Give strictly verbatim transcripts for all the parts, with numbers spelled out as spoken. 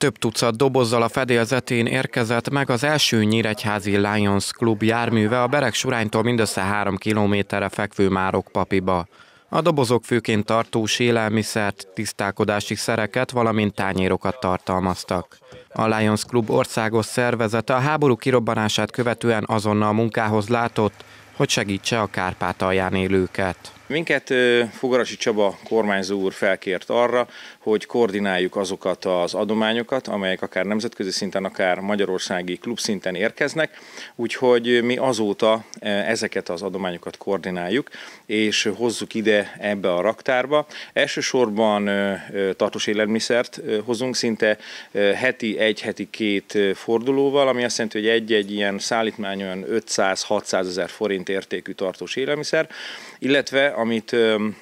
Több tucat dobozzal a fedélzetén érkezett meg az első nyíregyházi Lions Club járműve a Beregsuránytól mindössze három kilométerre fekvő Márokpapiba. A dobozok főként tartós élelmiszert, tisztálkodási szereket, valamint tányérokat tartalmaztak. A Lions Club országos szervezete a háború kirobbanását követően azonnal munkához látott, hogy segítse a Kárpátalján élőket. Minket Fogarasi Csaba kormányzó úr felkért arra, hogy koordináljuk azokat az adományokat, amelyek akár nemzetközi szinten, akár magyarországi klubszinten érkeznek, úgyhogy mi azóta ezeket az adományokat koordináljuk, és hozzuk ide ebbe a raktárba. Elsősorban tartós élelmiszert hozunk, szinte heti egy, heti két fordulóval, ami azt jelenti, hogy egy-egy ilyen szállítmány olyan ötszáz-hatszáz ezer forint értékű tartós élelmiszer, illetve amit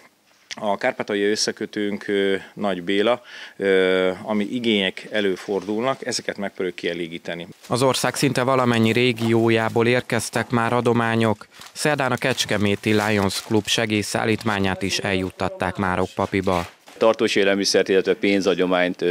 a Kárpátaljai összekötőnk Nagy Béla, ami igények előfordulnak, ezeket megpróbáljuk kielégíteni. Az ország szinte valamennyi régiójából érkeztek már adományok. Szerdán a kecskeméti Lions Club segélyszállítmányát is eljuttatták Márokpapiba. Tartós élelmiszert, illetve pénzadyományt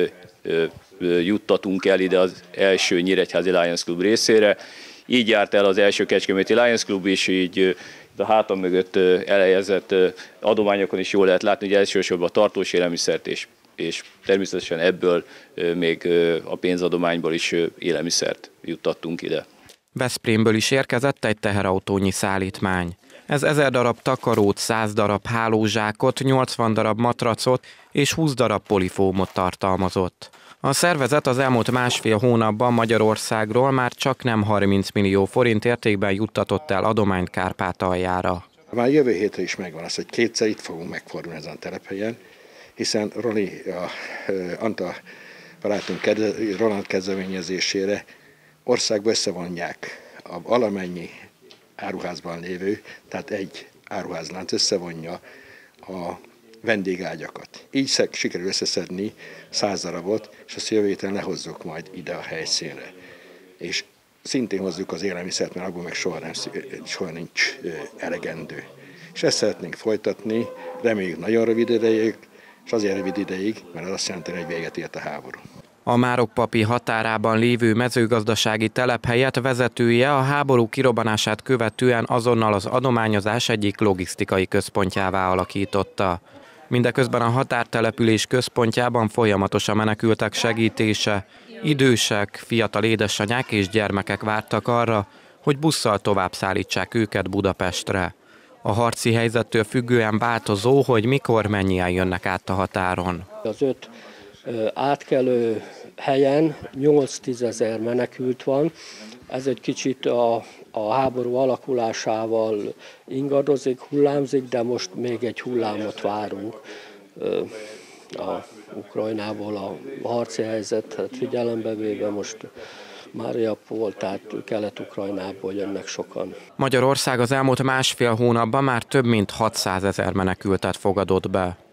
juttatunk el ide az első nyíregyházi Lions Club részére. Így járt el az első kecskeméti Lions Club is, így a hátam mögött elhelyezett adományokon is jól lehet látni, hogy elsősorban a tartós élelmiszert és, és természetesen ebből még a pénzadományból is élelmiszert juttattunk ide. Veszprémből is érkezett egy teherautónyi szállítmány. Ez ezer darab takarót, száz darab hálózsákot, nyolcvan darab matracot és húsz darab polifómot tartalmazott. A szervezet az elmúlt másfél hónapban Magyarországról már csak nem harminc millió forint értékben juttatott el adományt Kárpátaljára. Már jövő hétre is megvan az, hogy kétszer itt fogunk megfordulni ezen a telephelyen, hiszen Roli, a, Anta barátunk Roland kezdeményezésére országba összevonják a valamennyi áruházban lévő, tehát egy áruházlánc összevonja a vendégágyakat. Így sikerül összeszedni száz darabot, és azt jövő héten lehozzuk majd ide a helyszínre. És szintén hozzuk az élelmiszert, mert abból meg soha, nem, soha nincs elegendő. És ezt szeretnénk folytatni, reméljük nagyon rövid ideig, és azért rövid ideig, mert az azt jelenti, hogy véget ért a háború. A Márokpapi határában lévő mezőgazdasági telephelyet vezetője a háború kirobbanását követően azonnal az adományozás egyik logisztikai központjává alakította. Mindeközben a határtelepülés központjában folyamatos a menekültek segítése. Idősek, fiatal édesanyák és gyermekek vártak arra, hogy busszal tovább szállítsák őket Budapestre. A harci helyzettől függően változó, hogy mikor, mennyien jönnek át a határon. Az öt átkelő helyen nyolc-tízezer menekült van. Ez egy kicsit a, a háború alakulásával ingadozik, hullámzik, de most még egy hullámot várunk. A Ukrajnából a harci helyzetet figyelembe véve most Mariupol, tehát Kelet-Ukrajnából jönnek sokan. Magyarország az elmúlt másfél hónapban már több mint hatszázezer menekültet fogadott be.